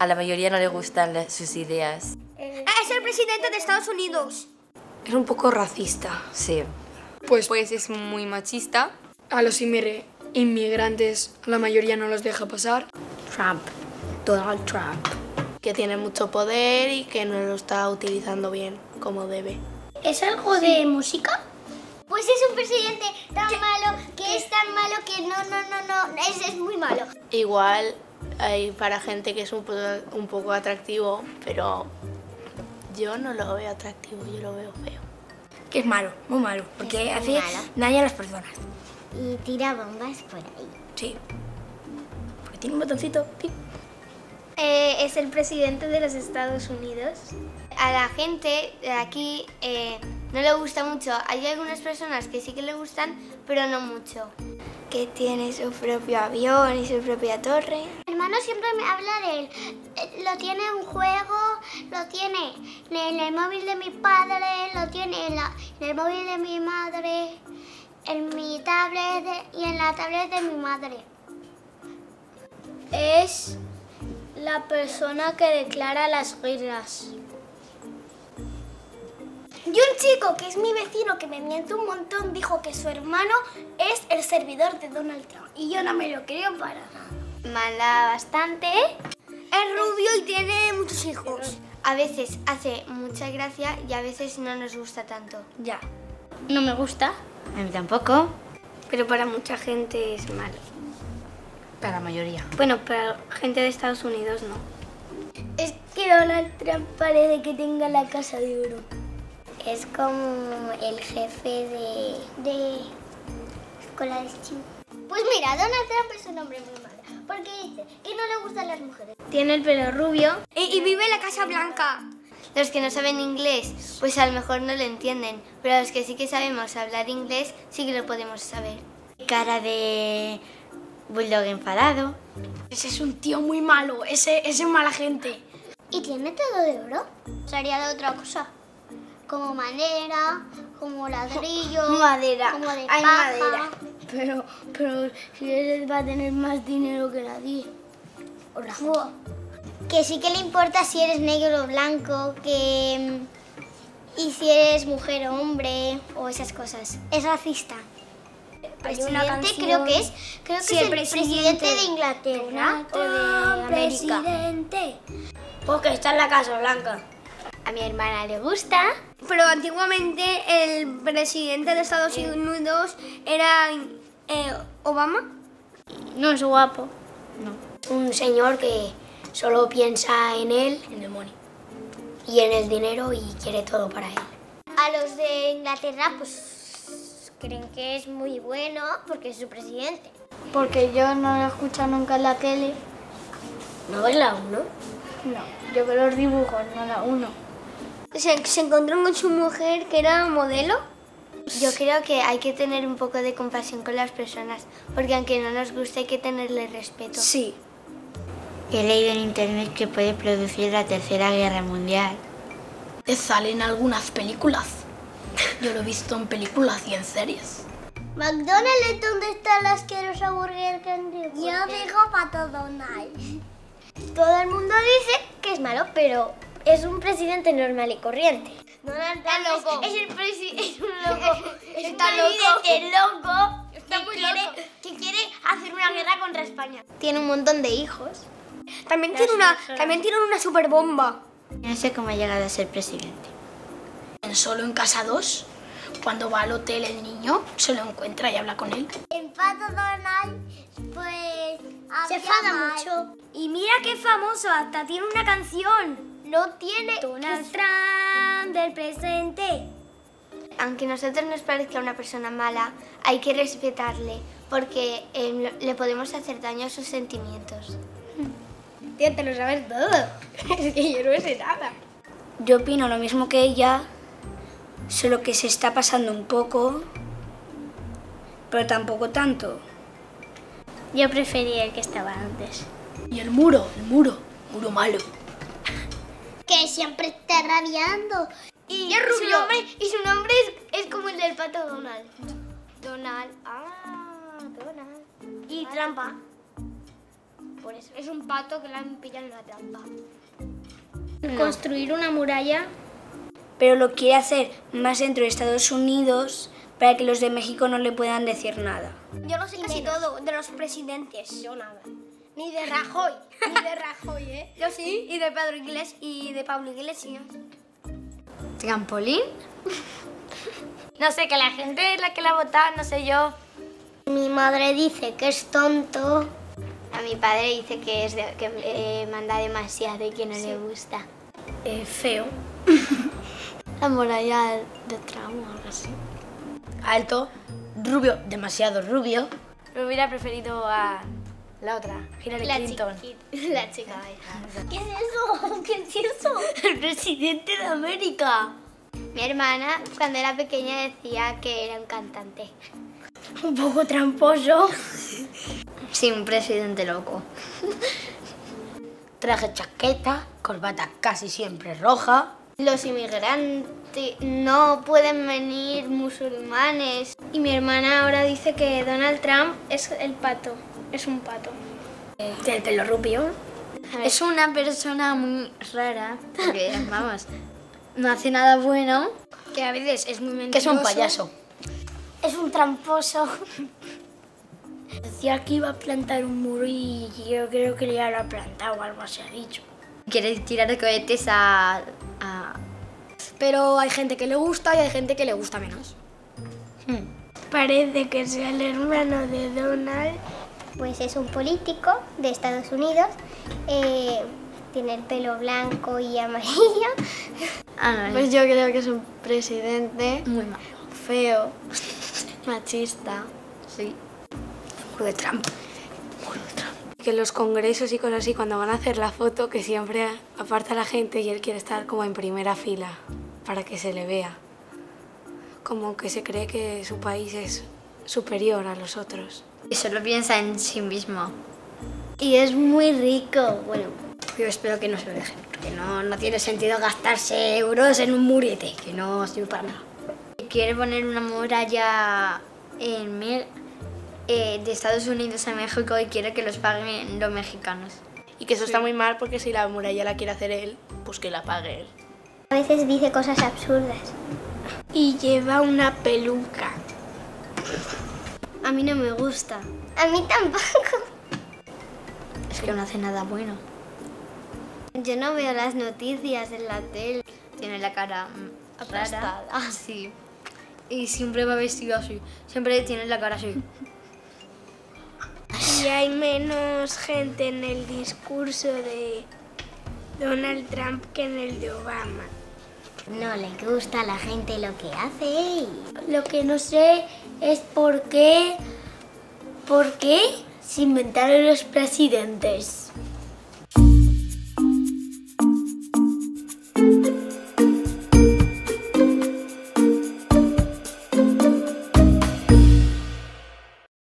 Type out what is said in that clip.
A la mayoría no le gustan sus ideas. Es el presidente de Estados Unidos. Es un poco racista. Sí. Pues es muy machista. A los inmigrantes, la mayoría no los deja pasar. Trump, Donald Trump, que tiene mucho poder y que no lo está utilizando bien como debe. ¿Es algo de música? Pues es un presidente tan malo, que es tan malo que no, es muy malo. Igual hay para gente que es un poco atractivo, pero yo no lo veo atractivo, yo lo veo feo. Que es malo, muy malo, porque Es hace muy malo. daño a las personas. Y tira bombas por ahí. Sí. Porque tiene un botoncito. ¡pip! Es el presidente de los Estados Unidos. A la gente de aquí no le gusta mucho. Hay algunas personas que sí que le gustan, pero no mucho. Que tiene su propio avión y su propia torre. Mi hermano siempre me habla de él. Lo tiene en un juego, lo tiene en el móvil de mi padre, lo tiene en el móvil de mi madre, en mi tablet y en la tablet de mi madre. Es la persona que declara las reglas. Y un chico que es mi vecino, que me miente un montón, dijo que su hermano es el servidor de Donald Trump. Y yo no me lo creo para nada. Mala bastante. Es rubio y tiene muchos hijos. A veces hace mucha gracia y a veces no nos gusta tanto. Ya. No me gusta, A mí tampoco. pero para mucha gente es malo. Para la mayoría. Bueno, para gente de Estados Unidos no. Es que Donald Trump parece que tenga la casa de oro. Es como el jefe de escuela de Steam. Pues mira, Donald Trump es un hombre muy malo, porque dice que no le gustan las mujeres. Tiene el pelo rubio y vive en la Casa Blanca. Los que no saben inglés, pues a lo mejor no lo entienden, pero los que sí que sabemos hablar inglés, sí que lo podemos saber. Cara de bulldog enfadado. Ese es un tío muy malo, ese es mala gente. ¿Y tiene todo de oro? Sería de otra cosa. Como madera, como ladrillo, Madera. como de Hay paja. madera. Pero si él va a tener más dinero que nadie. Buah. Que sí que le importa si eres negro o blanco, y si eres mujer o hombre, o esas cosas. Es racista. Hay una Presidente, canción. creo que es el presidente de Inglaterra o de América. Presidente. Porque está en la Casa Blanca. A mi hermana le gusta. Pero antiguamente el presidente de Estados Unidos era Obama. No es guapo. No. Un señor que solo piensa en él, en el money, y en el dinero y quiere todo para él. A los de Inglaterra, pues creen que es muy bueno porque es su presidente. Porque yo no lo escucho nunca en la tele. ¿No ves la 1? No, yo veo los dibujos, no la 1. Se encontró con su mujer que era modelo. Yo creo que hay que tener un poco de compasión con las personas, porque aunque no nos guste hay que tenerle respeto. Sí. He leído en internet que puede producir la Tercera Guerra Mundial. Te salen algunas películas. Yo lo he visto en películas y en series. McDonald's, ¿dónde está la asquerosa Burger King? Yo digo Pato Donald. Todo el mundo dice que es malo, pero es un presidente normal y corriente. Donald Trump es el presidente, es un loco. Está loco. Está muy loco. Que quiere hacer una guerra contra España. Tiene un montón de hijos. También tiene una super bomba. No sé cómo ha llegado a ser presidente. En Solo en Casa 2, cuando va al hotel el niño, se lo encuentra y habla con él. En Pato Donald, pues Se enfada mucho. Y mira qué famoso, hasta tiene una canción. no tiene Donald Trump del presente. Aunque a nosotros nos parezca una persona mala, hay que respetarle, porque le podemos hacer daño a sus sentimientos. Tía, te lo sabes todo. Es que yo no sé nada. Yo opino lo mismo que ella, solo que se está pasando un poco, pero tampoco tanto. Yo prefería el que estaba antes. Y el muro malo. Que siempre está rabiando. Y es rubio. Su nombre es como el del Pato Donald. Donald. Donald. Y trampa. por eso. Es un pato que le han pillado en la trampa. Construir una muralla, pero lo quiere hacer más dentro de Estados Unidos para que los de México no le puedan decir nada. Yo lo sé casi todo de los presidentes. Yo nada. Ni de Rajoy. Ni de Rajoy, ¿eh? Yo sí, y de Pedro Iglesias y de Pablo Iglesias. ¿Trampolín? No sé, que la gente es la que la ha votado, no sé yo. Mi madre dice que es tonto. A mi padre dice que manda demasiado y que no le gusta. Feo. La muralla de Trump o algo así. Alto, rubio, demasiado rubio. Me hubiera preferido a la otra, Hillary Clinton. La chica. ¿Qué es eso? ¿Qué es eso? El presidente de América. Mi hermana, cuando era pequeña, decía que era un cantante. Un poco tramposo. Sí, un presidente loco. Traje chaqueta, corbata casi siempre roja. Los inmigrantes no pueden venir musulmanes. Y mi hermana ahora dice que Donald Trump es el pato. Es un pato. Tiene el pelo rubio. Es una persona muy rara, porque, vamos, no hace nada bueno. Que a veces es muy mentiroso. Que es un payaso. Es un tramposo. Decía que iba a plantar un muro y yo creo que ya lo ha plantado o algo así ha dicho. Quiere tirar cohetes a... Pero hay gente que le gusta y hay gente que le gusta menos. Parece que sea el hermano de Donald. Pues es un político de Estados Unidos. Tiene el pelo blanco y amarillo. Pues yo creo que es un presidente Muy mal. feo, machista. Sí. Muro de Trump. Que en los congresos y cosas así, cuando van a hacer la foto, que siempre aparta a la gente y él quiere estar como en primera fila para que se le vea. Como que se cree que su país es superior a los otros. Y solo piensa en sí mismo. Y es muy rico. Bueno, Yo espero que no se lo dejen, porque no tiene sentido gastarse euros en un murete, que no sirve para nada. Quiere poner una muralla de Estados Unidos a México y quiere que los paguen los mexicanos. Y que eso está muy mal porque si la muralla la quiere hacer él, pues que la pague él. a veces dice cosas absurdas. Y lleva una peluca. A mí no me gusta. A mí tampoco. Es que no hace nada bueno. Yo no veo las noticias en la tele. Tiene la cara Aplastada. rara. Sí. Y siempre va vestido así. Siempre tiene la cara así. Y hay menos gente en el discurso de Donald Trump que en el de Obama. No le gusta a la gente lo que hace y... Lo que no sé es por qué se inventaron los presidentes.